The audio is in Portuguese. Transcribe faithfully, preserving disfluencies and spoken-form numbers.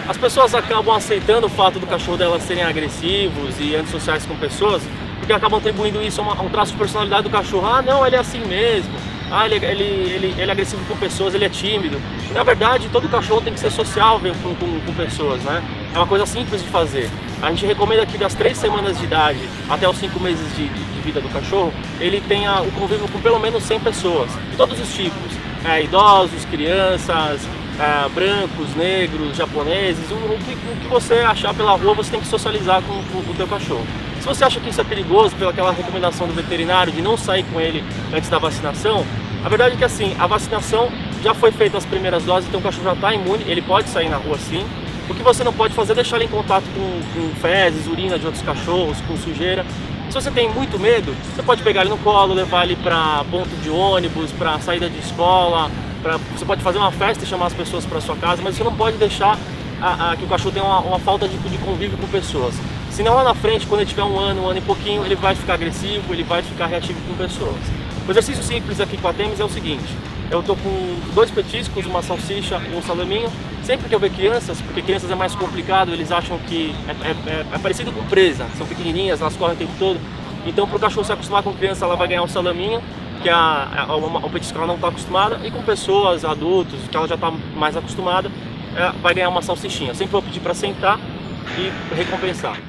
as pessoas acabam aceitando o fato do cachorro delas serem agressivos e antissociais com pessoas, porque acabam atribuindo isso a, uma, a um traço de personalidade do cachorro. Ah, não, ele é assim mesmo. Ah, ele, ele, ele, ele é agressivo com pessoas, ele é tímido. Na verdade, todo cachorro tem que ser sociável com, com, com pessoas, né? É uma coisa simples de fazer. A gente recomenda que das três semanas de idade até os cinco meses de, de vida do cachorro, ele tenha o convívio com pelo menos cem pessoas, de todos os tipos. É, idosos, crianças, é, brancos, negros, japoneses, o, o, que, o que você achar pela rua, você tem que socializar com, com, com o teu cachorro. Se você acha que isso é perigoso, pelaquela recomendação do veterinário de não sair com ele antes da vacinação, a verdade é que assim, a vacinação já foi feita as primeiras doses, então o cachorro já está imune, ele pode sair na rua sim. O que você não pode fazer é deixar ele em contato com, com fezes, urina de outros cachorros, com sujeira. Se você tem muito medo, você pode pegar ele no colo, levar ele para ponto de ônibus, para saída de escola, pra, você pode fazer uma festa e chamar as pessoas para sua casa, mas você não pode deixar a, a, que o cachorro tenha uma, uma falta de, de convívio com pessoas. Senão lá na frente, quando ele tiver um ano, um ano e pouquinho, ele vai ficar agressivo, ele vai ficar reativo com pessoas. O exercício simples aqui com a Têmis é o seguinte: eu tô com dois petiscos, uma salsicha e um salaminho. Sempre que eu ver crianças, porque crianças é mais complicado, eles acham que é, é, é parecido com presa, são pequenininhas, elas correm o tempo todo. Então, para o cachorro se acostumar com criança, ela vai ganhar um salaminho, que é a, a, a, o petisco que ela não está acostumada, e com pessoas, adultos, que ela já está mais acostumada, é, vai ganhar uma salsichinha. Sempre vou pedir para sentar e recompensar.